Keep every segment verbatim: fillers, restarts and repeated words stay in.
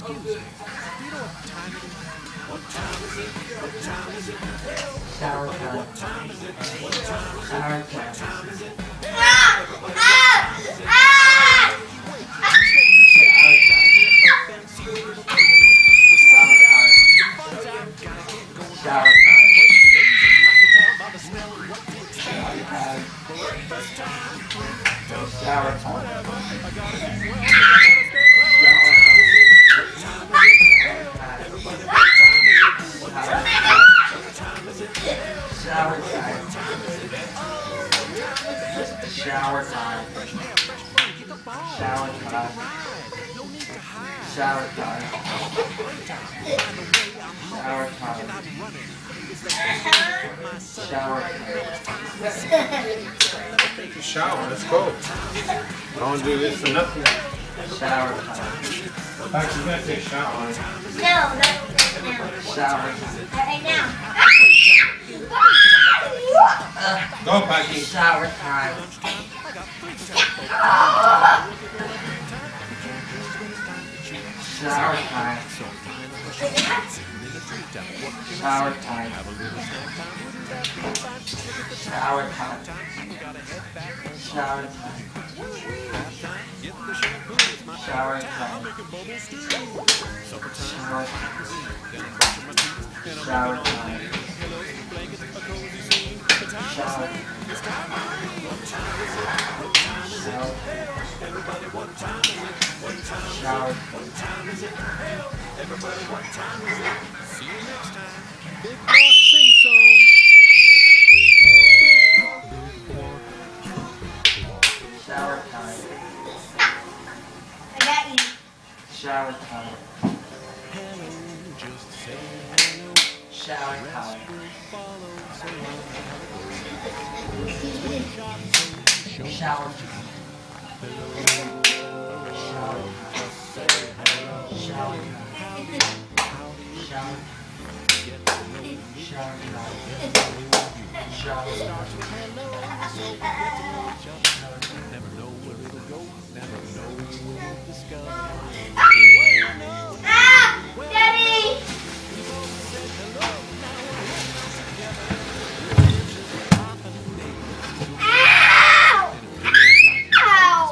Excuse me. Do you know what time it is? What time is it? What time is it? Shower time. What time is it? What time is it? Shower What time is it? Ah! Ah! Ah! Shower time. Shower time. Shower time. Shower time. Shower time. Shower time. Shower time. Shower time. Take a shower, let's go. I don't do this for nothing. Shower time. Actually, gonna take a shower. No, not right now. Shower time. Right now. Go, Packy. Shower time. Shower time. Shower time. Shower time. Shower time. Shower time. Shower time. Shower time. Shower. Shower. Everybody, what time is it? See you next time. Big Rock sing song. Shower time. I got you. Shower time. Hello, just say hello. Shower time. Shower time. Shower time. Shower time. Shower. Shower time. Shower time. Never know where it'll go. Never know who will discover. Ah! Daddy! Ow! Ow!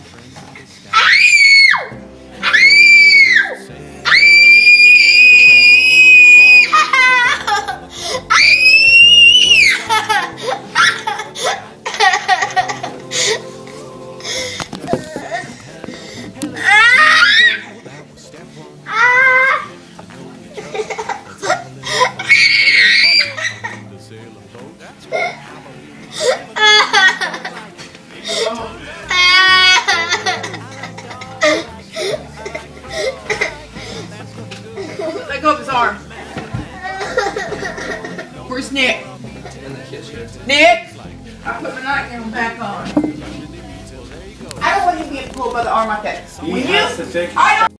Let go of his arm. Where's Nick? In the kitchen. Nick! I put my nightgown back on. I don't want him to get pulled by the arm like that. He When has you, to take I don't